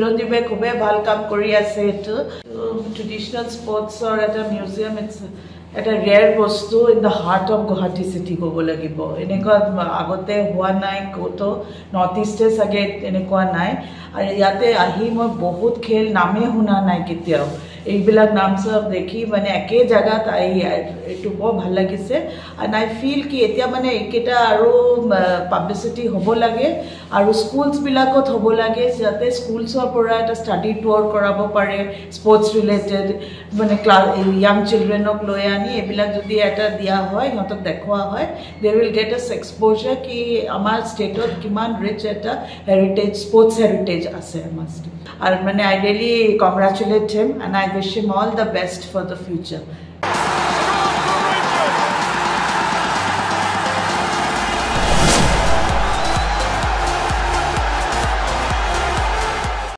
চিৰঞ্জীৱে খুবেই ভাল কাম কৰি আছে এইটো ট্ৰেডিশ্যনেল স্পৰ্টছৰ এটা মিউজিয়াম এটা ৰেয়াৰ বস্তু in the heart of Guwahati city ক'ব লাগিব এনেকুৱা আগতে হোৱা নাই ক'তো নৰ্থ ইষ্টে চাগে এনেকুৱা নাই আৰু ইয়াতে আহি মই বহুত খেল নামেই শুনা নাই কেতিয়াও এইবিলাক নাম চব দেখি মানে একে জেগাত আহি এইটো বৰ ভাল লাগিছে এণ্ড আই ফিল কি এতিয়া মানে এইকেইটা আৰু পাব্লিচিটি হ'ব লাগে আৰু স্কুলছবিলাকত হ'ব লাগে যাতে স্কুলছৰ পৰা এটা ষ্টাডি টুৰ কৰাব পাৰে স্পৰ্টছ ৰিলেটেড মানে ইয়াং চিলড্ৰেনক লৈ আনি এইবিলাক যদি এটা দিয়া হয় সিহঁতক দেখুওৱা হয় they will get a exposure কি আমাৰ ষ্টেটত কিমান ৰিচ এটা হেৰিটেজ স্পৰ্টছ হেৰিটেজ আছে আমাৰ ষ্টেট আৰু মানে I really congratulate him and I wish him all the best for the future